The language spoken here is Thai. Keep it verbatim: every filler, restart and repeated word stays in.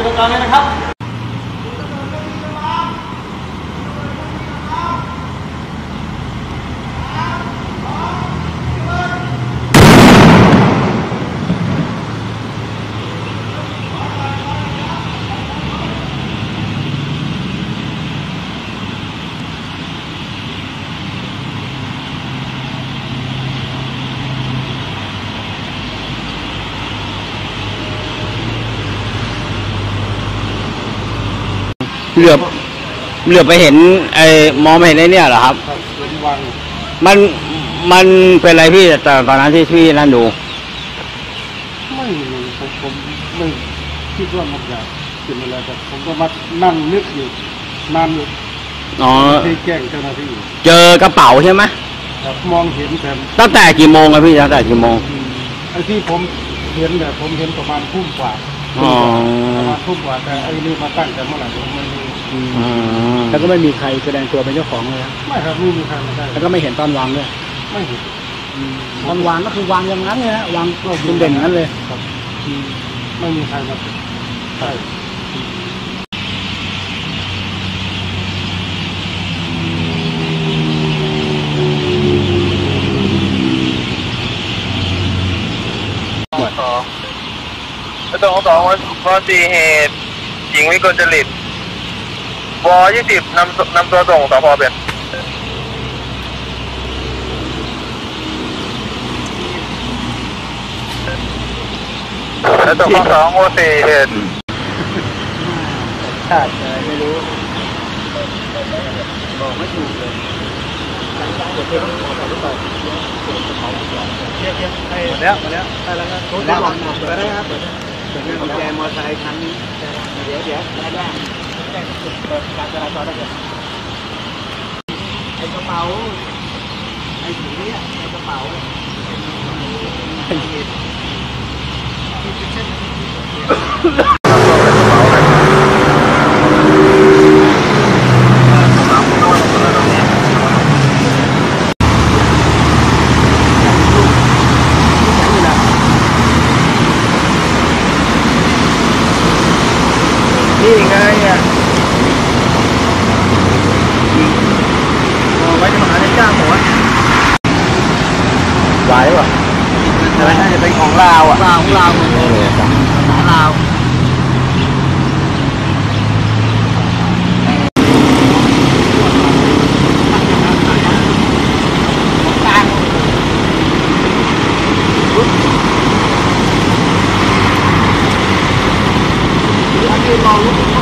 ตรงกลางเลยนะครับเหลือบเหลือบไปเห็นไอ้มองไม่เห็นไอ้เนี่ยเหรอครับมันมันเป็นอะไรพี่แต่ตอนนั้นที่พี่นั่นดูไม่ผมผมไม่คิดว่ามันจะเป็นอะไรแต่ผมก็มานั่งนึกอยู่นานอยู่อ๋อที่แจ้งเจ้าหน้าที่เจอกระเป๋าใช่ไหมมองเห็นแต่ตั้งแต่กี่โมงอะพี่ตั้งแต่กี่โมงไอ้ที่ผมเห็นเนี่ยผมเห็นประมาณทุ่มกว่าประมาณทุ่มกว่าแต่ไอ้นี่มาตั้งแต่เมื่อไหร่ผมไม่รู้แล้วก็ไม่มีใครแสดงตัวเป็นเจ้าของเลยไม่ครับไม่มีใครมาได้แล้วก็ไม่เห็นตอนวางด้วยไม่เห็นตอนวางก็คือวางอย่างนั้นเลยนะวางก็เด่นอย่างนั้นเลยครับไม่มีใครมาใช่สองสองวันวันสี่เหตุหญิงวิกลจริตวยี่สิบนำนำตัวส่งสพเป็นแล้วสองสองวันสี่เหตุชาติอะไรไม่รู้บอกไม่ถูกเลยเดี๋ยวเพิ่งขอต่อต่อเรียกเรียกหมดแล้วหมดแล้วได้แล้วครับได้แล้วเปิดได้ครับเปิดได้เปิดได้กุญแจมอเตอร์ไซค์คันนี้เดี๋ยวเดี๋ยวได้ได้เปิดการจราจรได้เลยไอ้กระเป๋าไอ้ถุงนี้ไอ้กระเป๋านี่ไงอ่ะไว้จะมาหาในจ้างหัวไหวป่ะอะไรน่าจะเป็นของลาวอ่ะลาวของลาวของลาวมอง